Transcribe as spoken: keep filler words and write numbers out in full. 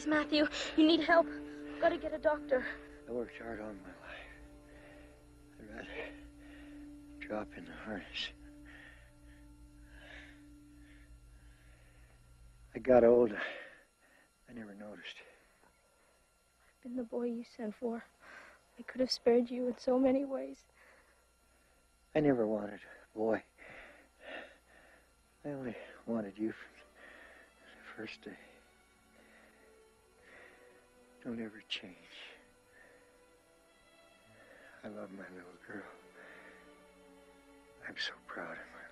Please, Matthew, you need help. Gotta get a doctor. I worked hard all my life. I'd rather drop in the harness. I got old. I never noticed. I've been the boy you sent for. I could have spared you in so many ways. I never wanted a boy. I only wanted you from the first day. Don't ever change. I love my little girl. I'm so proud of her.